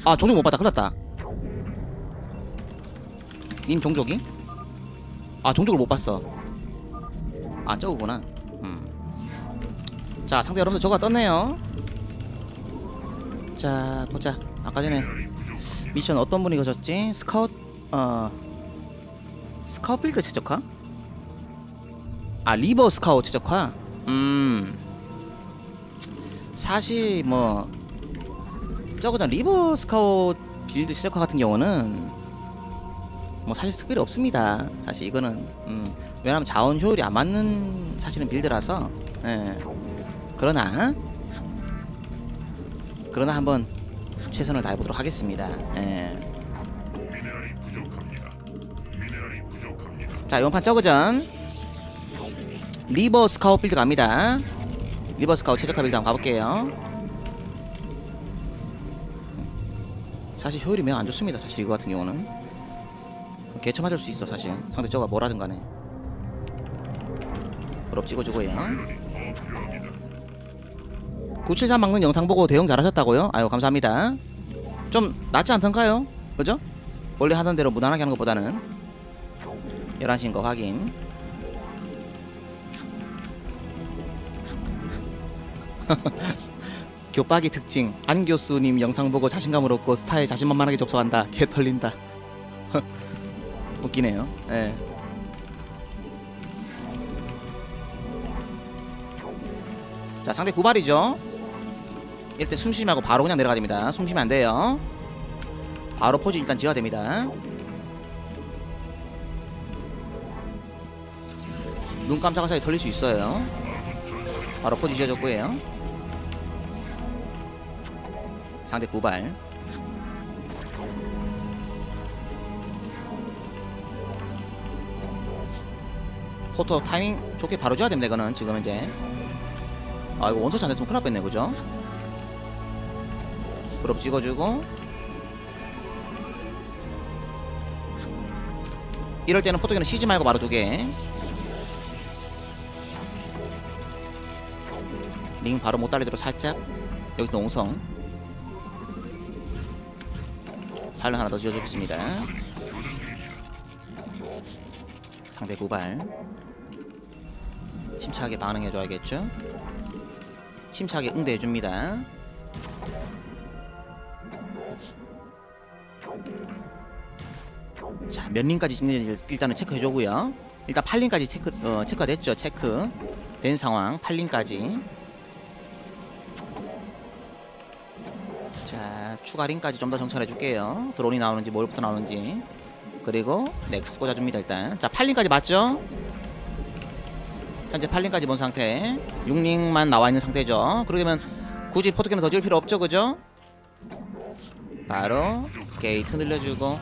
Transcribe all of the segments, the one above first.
아 종족 못 봤다. 큰일났다. 님 종족이? 아 종족을 못 봤어. 아 저거구나. 자 상대 여러분들 저거가 떴네요. 자 보자. 아까 전에 미션 어떤 분이 거셨지? 스카웃 스카웃 빌드 최적화? 아 리버 스카웃 최적화? 사실 뭐 저거전 리버 스카웃 빌드 최적화 같은 경우는 뭐 사실 특별히 없습니다. 사실 이거는 왜냐면 자원 효율이 안 맞는 사실은 빌드라서. 예. 그러나 한번 최선을 다해보도록 하겠습니다. 예. 자 이번판 저그전 리버 스카웃 빌드 갑니다. 리버 스카웃 최적화 빌드 한번 가볼게요. 사실 효율이 매우 안좋습니다. 사실 이거 같은 경우는 개처 맞을 수 있어. 사실 상대 저가 뭐라든 간에. 그럼 찍어주고요. 973 막는 영상 보고 대응 잘하셨다고요? 아유 감사합니다. 좀 낫지 않던가요? 그죠? 원래 하던 대로 무난하게 하는 것보다는 11시인 거 확인. 교빡이 특징. 안 교수님 영상 보고 자신감을 얻고 스타에 자신만만하게 접속한다. 개 털린다. 웃기네요. 예. 자 상대 구발이죠. 이때 숨쉬지 말고 바로 그냥 내려가야 됩니다. 숨쉬면 안 돼요. 바로 포즈 일단 지어야 됩니다. 눈 깜짝한 사이 털릴 수 있어요. 바로 포즈 지어줬고요. 상대 구발. 포토 타이밍 좋게 바로 줘야 됩니다. 이거는 지금 이제 아 이거 원서치 안 됐으면 큰일 날 뻔했네. 그죠? 그룹 찍어주고 이럴 때는 포토기는 쉬지 말고 바로 두개. 링 바로 못 달리도록 살짝. 여기 또 옹성 발로 하나 더 지어주겠습니다. 상대 구발 침착하게 반응해줘야겠죠. 침착하게 응대해줍니다. 자, 몇 링까지 찍는지 일단은 체크해주고요. 일단 8링까지 체크가 됐죠. 체크 된 상황 8링까지. 자, 추가 링까지 좀 더 정찰해줄게요. 드론이 나오는지 뭘부터 나오는지. 그리고 넥스 꽂아줍니다. 일단 자 8링까지 맞죠? 현재 8링까지 본 상태. 6링만 나와있는 상태죠. 그러면 굳이 포토캔을 더 지을 필요 없죠. 그죠? 바로 게이트 늘려주고.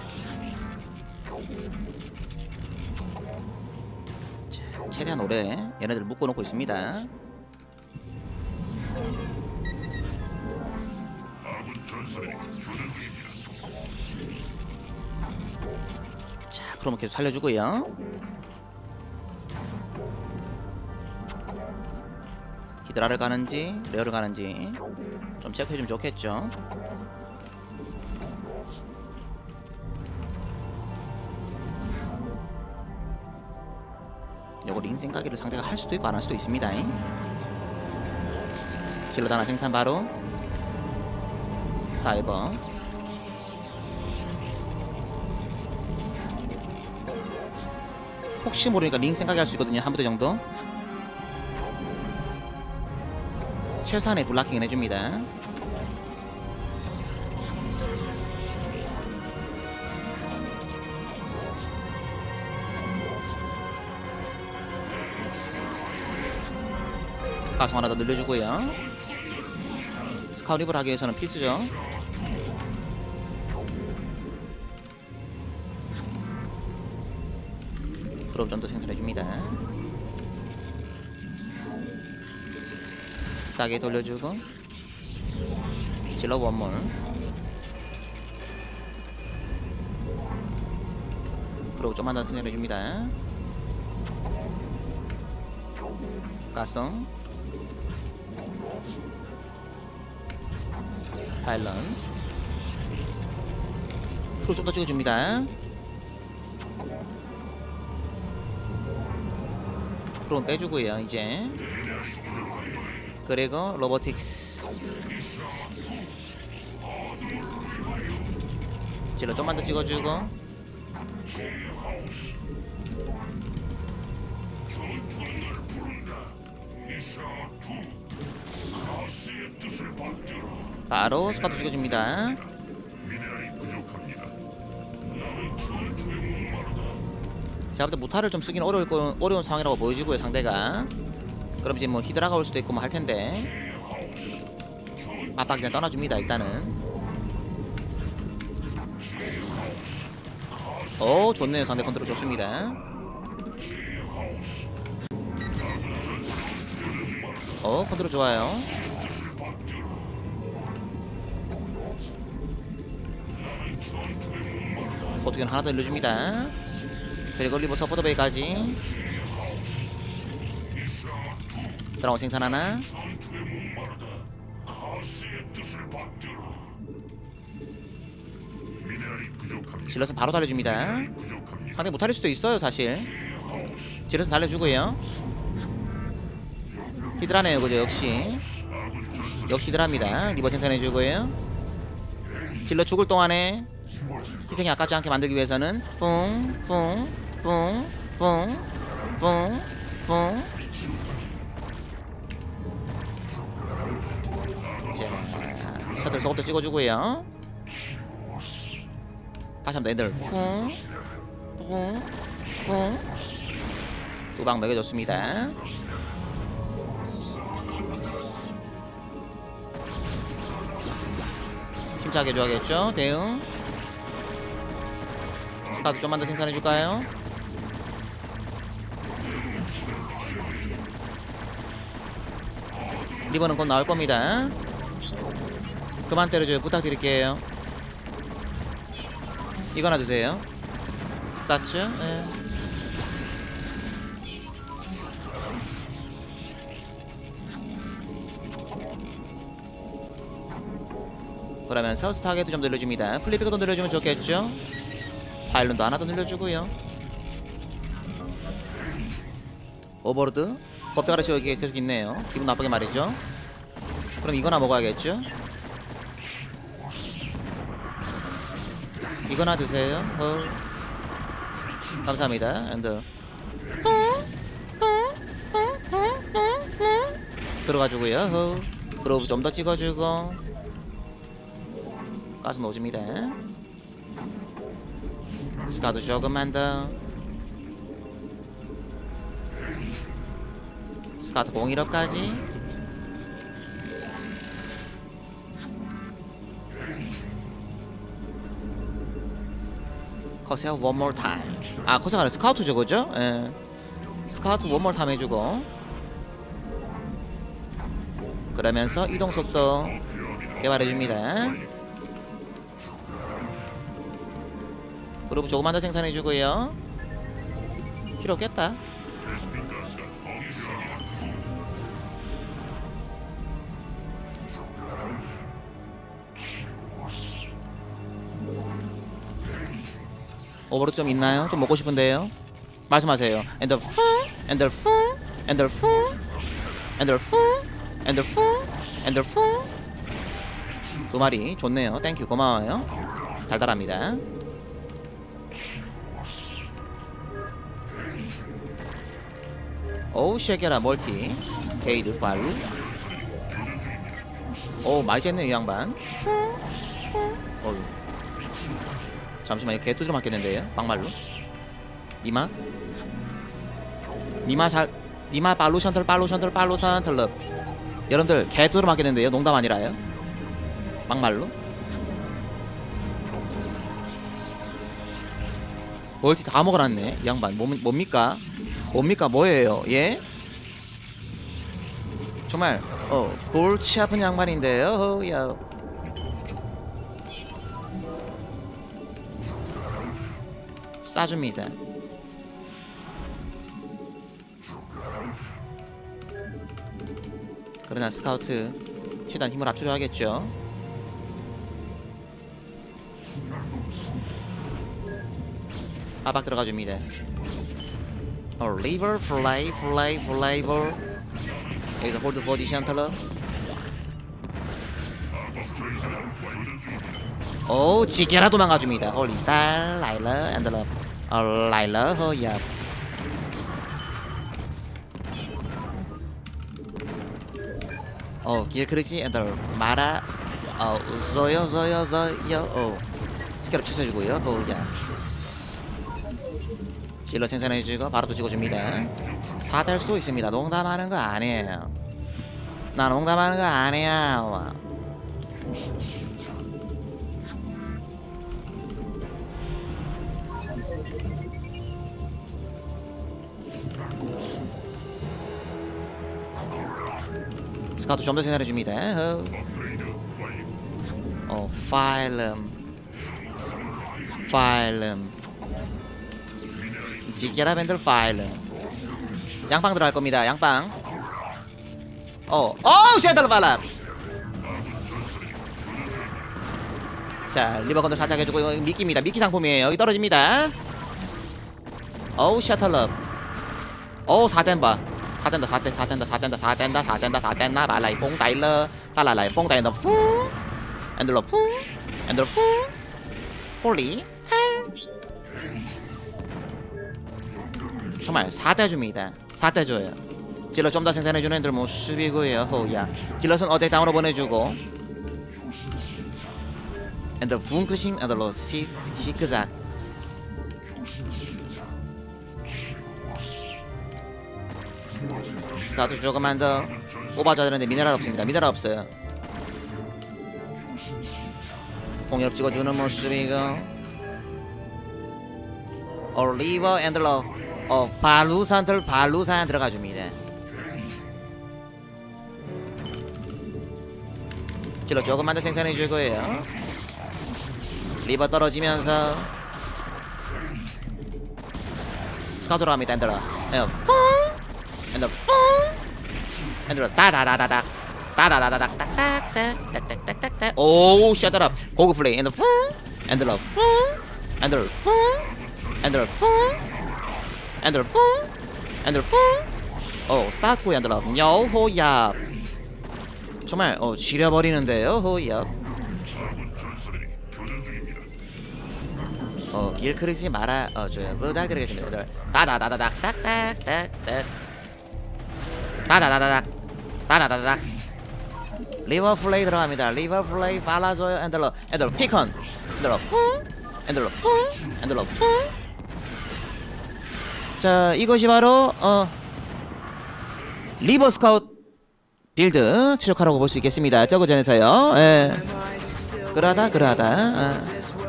자, 최대한 오래 얘네들 묶어놓고 있습니다. 자, 프로모 계속 살려주고요. 히드라를 가는지 레어를 가는지 좀 체크해주면 좋겠죠. 요거 링 생각기를 상대가 할 수도 있고 안 할 수도 있습니다. 질럿 하나 생산 바로. 사이버 혹시 모르니까 링 생각이 할 수 있거든요. 한 부대 정도. 최소한의 블락킹을 해줍니다. 가송 하나 더 늘려주고요. 스카웃 리브를 하기 위해서는 필수죠. 그룹 좀 더 생산해줍니다. 싸게 돌려주고 질러 원몰. 그리고 좀만 더 생산해줍니다. 가성 파일런 프로 좀 더 찍어줍니다. 프로는 빼주고요 이제. 그리고 로보틱스 질러 좀만 더 찍어주고. 바로 스카우트 찍어줍니다. 제가 볼 때 무타를 좀 쓰긴 어려운 상황이라고 보여지고요 상대가. 그럼 이제 뭐 히드라가 올 수도 있고 뭐 할 텐데 맞박 그냥 떠나줍니다 일단은. 좋네요. 상대 컨트롤 좋습니다. 컨트롤 좋아요. 포트겐 하나 더 늘려줍니다. 그리고 리버 서포터 베이까지. 드라곤 생산 하나. 질럿은 바로 달려줍니다. 상대 못 달릴 수도 있어요 사실. 질럿은 달려주고요. 히드라네요 그죠. 역시 히드라입니다. 리버 생산해주고요. 질럿 죽을 동안에 희생이 아깝지 않게 만들기 위해서는 뿡뿡뿡뿡뿡뿡 자 셔틀 소금도 찍어주고요. 다시 한번 애들 뿡뿡뿡 두 방 먹여줬습니다. 침착하게 줘야겠죠. 대응. 스카우트 좀만 더 생산해줄까요? 리버는 곧 나올 겁니다. 그만 때려줘요. 부탁드릴게요. 이거나 드세요. 쌌죠? 예. 그러면서 스타게도 좀 늘려줍니다. 플리피가 더 늘려주면 좋겠죠? 파일론도 하나 더 늘려주고요. 오버로드 겁대 가르치 여기 계속 있네요. 기분 나쁘게 말이죠. 그럼 이거나 먹어야겠죠? 이거나 드세요. 감사합니다. 엔더 들어가주고요. 그로브 좀 더 찍어주고 가스 넣어줍니다. 스카우트 조금만 더. 스카우트 01업까지. 커세어 one more time. 커세어가 아니라 스카우트죠 그죠? 예. 스카우트 one more time 해주고. 그러면서 이동속도 개발해줍니다. 그리고 조금만 더 생산해주고요. 필요 없겠다. 오버로드 좀 있나요? 좀 먹고 싶은데요. 말씀하세요. 엔더풀 두 마리 좋네요. 땡큐 고마워요. 달달합니다. 오우 쉐게라 멀티 게이드 발루. 오 많이 쨌네 이 양반. 잠시만 이거 개뚜드려 맞겠는데요 막말로. 니마 발로 션틀 럽. 여러분들 개뚜드려 맞겠는데요 농담 아니라요 막말로. 멀티 다 먹어놨네 이 양반. 뭡니까 뭐예요 예? 정말 골치 아픈 양반인데요. 야. 싸줍니다. 그러나 스카우트 최대한 힘을 합쳐줘야겠죠. 빠박 들어가줍니다. 리버 플레이볼. 여기서 홀드 포지션 털러. 오, 지게라 도망가줍니다. 홀리 딸 라일러 앤들러 라일러 허야. 길크리시 앤들 마라 zoyo 스케럽 취소해주고요. 야 딜러 생산해주고 바로 또 찍어줍니다. 4될 수도 있습니다. 농담하는 거 아니에요. 나 농담하는 거 아니야. 스카우트 좀 더 생산해줍니다. 파일름 지게라 밴들 파일름. 양빵 들어갈 겁니다. 양빵. 젠틀 발랍. 자, 리버 컨트롤 살짝 해주고 이거 미끼입니다. 미끼 상품이에요. 여기 떨어집니다. 셔틀럽. 4댄바. 4댄다 발라이 뽕 다일러 살라라이 뽕 다일러 풍 엔들러 풍 홀리 정말 4대 줍니다. 4대 줘요. 질럿 좀 더 생산해주는 애들 뭐 수비고요. 호야 질럿은 어택 다운으로 보내주고 엔들 붕크싱 엔들로 시크작. 스카우트 조금만 더 뽑아줘야 되는데 미네랄 없습니다. 미네랄 없어요. 공격 찍어주는 모습이고 리버 앤들러 발루산 들어가줍니다. 질러 조금만 더 생산해주고요. 리버 떨어지면서 스카우트로 합니다. 앤들러 핸들러 따다다다닥 딱딱딱딱딱딱딱딱딱. 오 셔터업 고급 플레이 핸들 쿵 핸들러 쿵 핸들 쿵 핸들 쿵 핸들 쿵 핸들 쿵. 쌌고 핸들러 호야 정말 지려버리는데요. 호야 길크리지 말아 줘요. 부탁드리겠습니다. 따다다다닥 딱딱딱딱 따다다닥 리버 플레이 들어갑니다. 리버 플레이 발라줘요. 엔들러 피컨 엔들러 쿵 엔들러 쿵 엔들러 쿵. 자, 이것이 바로 리버 스카우트 빌드 최적화라고 볼 수 있겠습니다. 저그전에서요. 그러다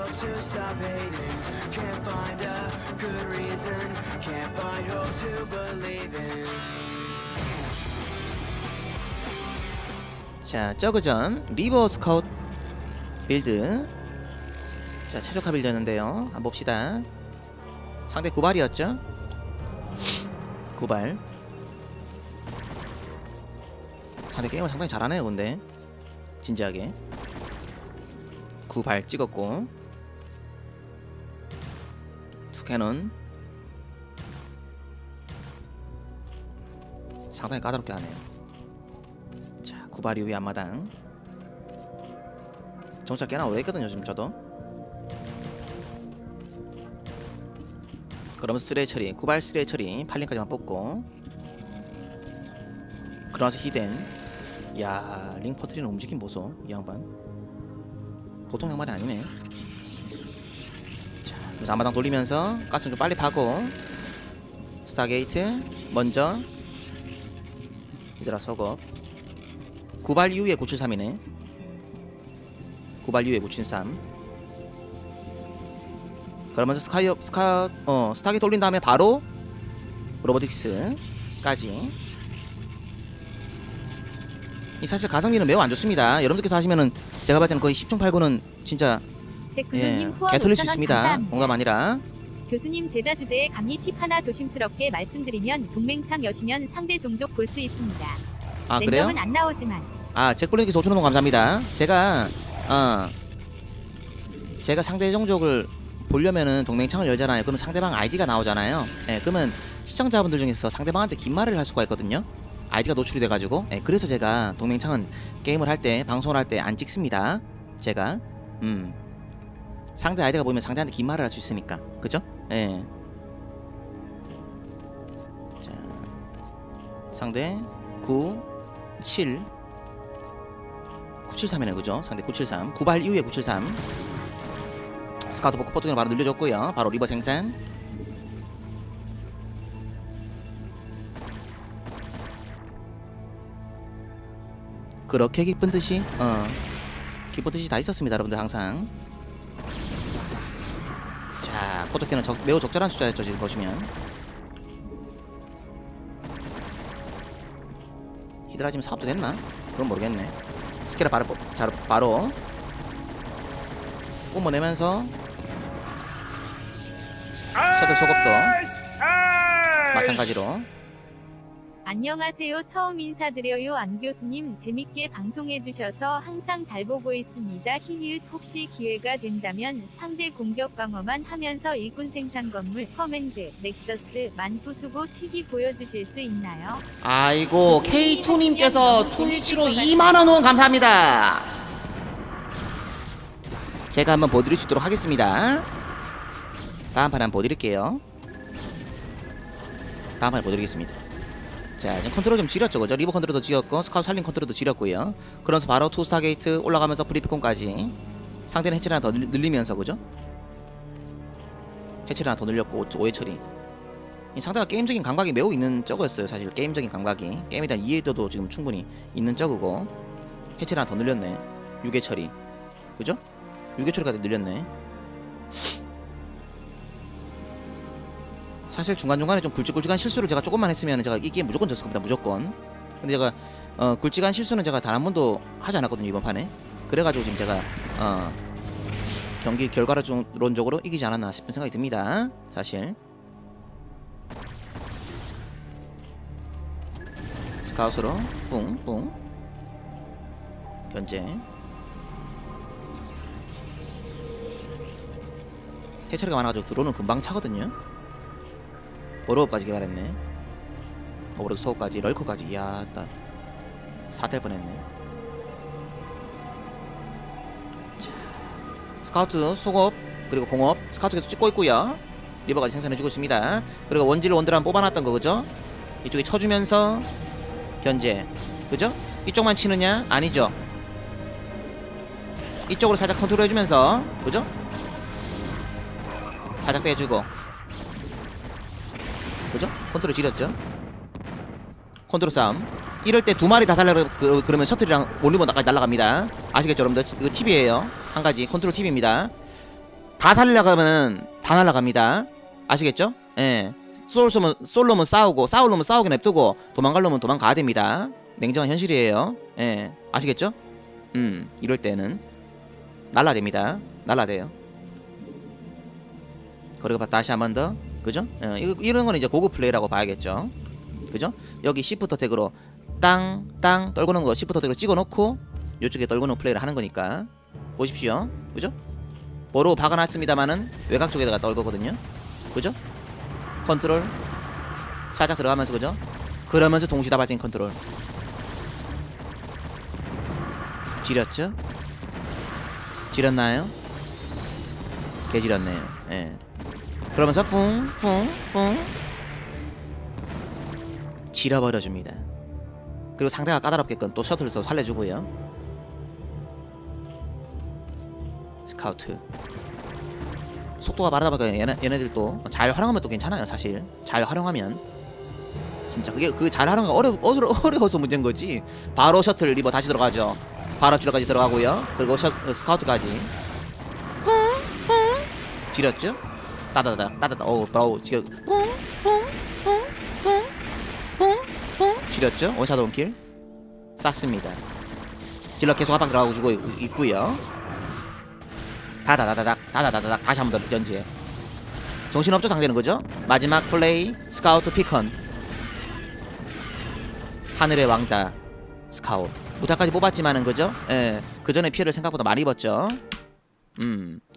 자, 저그전 리버 스카우트 빌드. 자, 최적화 빌드였는데요. 한번 봅시다. 상대 구발이었죠. 구발. 상대 게임을 상당히 잘하네요. 근데 진지하게 구발 찍었고 투캐논 상당히 까다롭게 하네요. 자, 구발 이후에 앞마당 정찰 꽤나 오래 했거든요. 지금 저도. 그럼 쓰레 처리, 구발 쓰레 처리 8링까지만 뽑고 그러면서 히덴. 야, 링 퍼트리는 움직임 보소. 이 양반 보통 양반이 아니네. 자, 그래서 앞마당 돌리면서 가스 좀 빨리 파고 스타게이트 먼저 얘들아 속업. 구발 이후에 973이네. 구발 이후에 973. 그러면서 스타게이트 돌린 다음에 바로 로보틱스까지. 이 사실 가성비는 매우 안 좋습니다. 여러분들께서 하시면은 제가 봤을 때는 거의 10중 8구는 진짜 개털릴 수 있습니다. 농담 아니라. 교수님 제자 주제에 감리 팁 하나 조심스럽게 말씀드리면 동맹창 여시면 상대 종족 볼 수 있습니다. 아, 그래요? 랜덤은 안 나오지만. 아, 잭블링께서 5,000원 감사합니다. 제가 상대 종족을 보려면은 동맹창을 열잖아요. 그러면 상대방 아이디가 나오잖아요. 예, 그러면 시청자분들 중에서 상대방한테 긴 말을 할 수가 있거든요. 아이디가 노출이 돼가지고. 예, 그래서 제가 동맹창은 게임을 할 때, 방송을 할 때 안 찍습니다. 제가 상대 아이디가 보이면 상대한테 긴 말을 할 수 있으니까. 그죠? 예. 자, 상대 9, 7, 973이네, 그죠? 상대 973, 9발 이후에 973. 스카우트 포크 포트는 바로 늘려줬고요. 바로 리버 생산. 그렇게 기쁜 듯이 기쁜 듯이 다 있었습니다, 여러분들. 항상. 자, 포토캔은 매우 적절한 숫자였죠. 지금 보시면 히드라 지금 사업도 됐나? 그건 모르겠네. 스케라 바로 뿜어내면서 셔틀 소급도 마찬가지로. 안녕하세요. 처음 인사드려요. 안 교수님 재밌게 방송해주셔서 항상 잘 보고 있습니다. 히읗 혹시 기회가 된다면 상대 공격 방어만 하면서 일꾼 생산 건물 커맨드 넥서스 만 부수고 튀기 보여주실 수 있나요? 아이고, K2님께서 트위치로 2만원 후원 감사합니다. 제가 한번 보여드릴 수 있도록 하겠습니다. 다음 판에 한번 보여드릴게요. 다음 판에 보여드리겠습니다. 자, 지금 컨트롤 좀 지렸죠, 그죠? 리버 컨트롤도 지렸고 스카우트 살린 컨트롤도 지렸고요. 그러면서 바로 투스타 게이트 올라가면서 브리피콘까지 상대는 해체를 하나 더 늘리면서, 그죠? 해체를 하나 더 늘렸고 5회 처리. 이 상대가 게임적인 감각이 매우 있는 저거였어요. 사실 게임적인 감각이, 게임에 대한 이해도도 지금 충분히 있는 저거고. 해체를 하나 더 늘렸네. 6회 처리, 그죠? 6회 처리까지 늘렸네. 사실 중간중간에 좀 굵직굵직한 실수를 제가 조금만 했으면 제가 이 게임 무조건 졌을 겁니다. 무조건. 근데 제가 굵직한 실수는 제가 단 한 번도 하지 않았거든요, 이번 판에. 그래가지고 지금 제가 경기 결과론적으로 이기지 않았나 싶은 생각이 듭니다. 사실. 스카웃으로 뿡뿡 견제. 해처리가 많아가지고 드론은 금방 차거든요. 버로우까지 개발했네. 버로우 소우까지, 럴커까지. 이야, 딱 사탈 뻔했네. 자, 스카우트 속업 그리고 공업. 스카우트 계속 찍고 있고요. 리버까지 생산해주고 있습니다. 그리고 원질 원드란 뽑아놨던 거, 그죠? 이쪽에 쳐주면서 견제, 그죠? 이쪽만 치느냐? 아니죠. 이쪽으로 살짝 컨트롤 해주면서, 그죠? 살짝 빼주고, 그죠? 컨트롤 지렸죠? 컨트롤 싸움. 이럴 때 두 마리 다 살려. 그러면 셔틀이랑 몰리본까지 날아갑니다. 아시겠죠, 여러분들? 이거 팁이에요. 한 가지 컨트롤 팁입니다. 다 살리려고 하면 다 날아갑니다. 아시겠죠? 예. 쏠 놈은 싸우고, 싸울 놈은 싸우게 냅두고, 도망갈 놈은 도망가야 됩니다. 냉정한 현실이에요. 예. 아시겠죠? 이럴 때는 날라됩니다. 날라대요. 그리고 다시 한 번 더. 그죠? 이런 거는 이제 고급 플레이라고 봐야겠죠. 그죠? 여기 시프트 택으로 땅 떨구는 거 시프트 택으로 찍어 놓고 요쪽에 떨구는 플레이를 하는 거니까 보십시오. 그죠? 뭐로 박아놨습니다만은 외곽 쪽에다가 떨거든요. 그죠? 컨트롤 살짝 들어가면서, 그죠? 그러면서 동시다발적인 컨트롤. 지렸죠? 지렸나요? 개지렸네요. 예. 그러면서 쿵쿵쿵 지려버려줍니다. 그리고 상대가 까다롭게끔 또 셔틀을 또 살려주고요. 스카우트 속도가 빠르다 보니까 얘네들도 잘 활용하면 또 괜찮아요. 사실 잘 활용하면 진짜 그 잘 활용하기가 어려워서 문제인 거지. 바로 셔틀 리버 다시 들어가죠. 바로 뒤로까지 들어가고요. 그리고 스카우트까지 지렸죠? 따다다. 어우 지금 뿡뿡뿡뿡뿡뿡 지렸죠? 원샷 원킬 쐈습니다. 질러 계속 압박 들어가고 주고 있고요. 다다다닥 다시 한번 더 연지. 정신없죠 상대는, 그죠? 마지막 플레이 스카우트 피컨. 하늘의 왕자 스카웃 무타까지 뽑았지만은, 그죠? 예, 그 전에 피해를 생각보다 많이 입었죠.